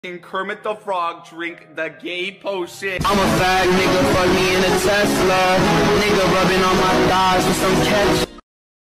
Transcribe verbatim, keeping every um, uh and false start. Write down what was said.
Kermit the Frog drink the gay potion. I'm a fag nigga, fuck me in a Tesla. Nigga rubbing on my thighs with some ketchup.